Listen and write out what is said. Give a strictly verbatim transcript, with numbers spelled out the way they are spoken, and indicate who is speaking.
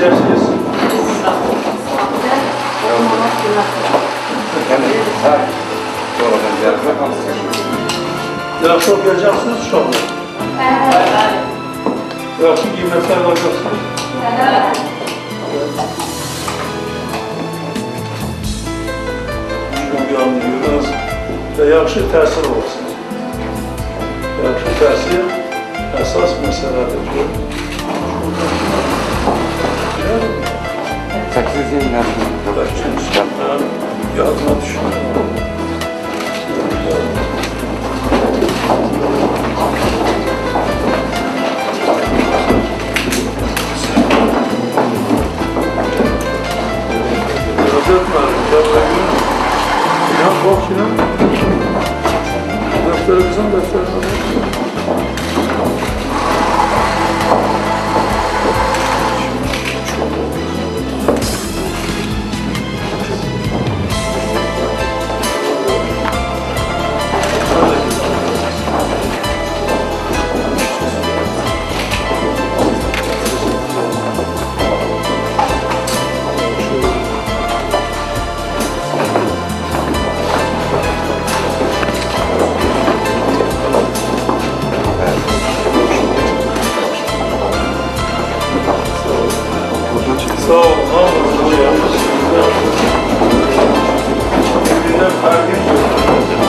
Speaker 1: geleceksiniz. Ya çok geleceksiniz şu anda. Yaxşı qiymətlər alacaksınız. Çok anlıyoruz ve yaxşı təsir olsun. Yaxşı təsir əsas məsələdir.
Speaker 2: sekiz yıllar
Speaker 1: yadıma düşmüyor. Ya bak ya. Defteri kızım defterini alalım. Sağ ol, sağ ol. Birbirinden farkı yok.